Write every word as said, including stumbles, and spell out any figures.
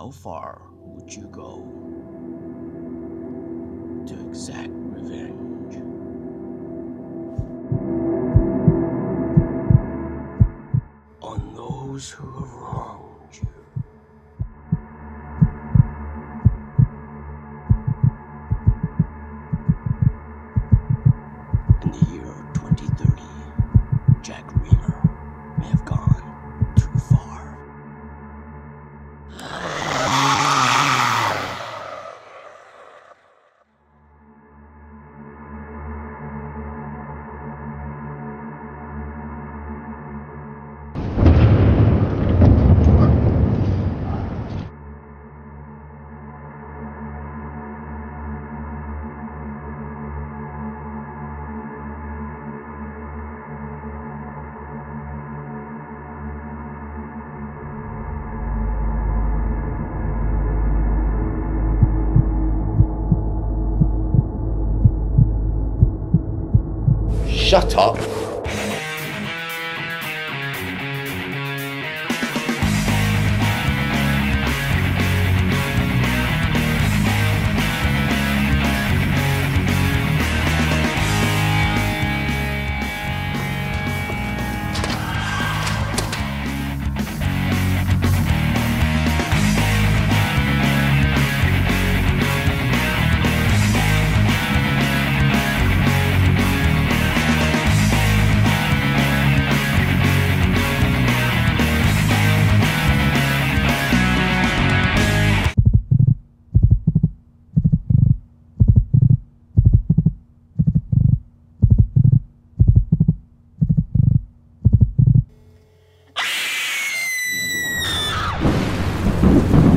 How far would you go to exact revenge? On those who have wronged you. In the year twenty thirty, Jack Reamer may have gone too far. Shut up. You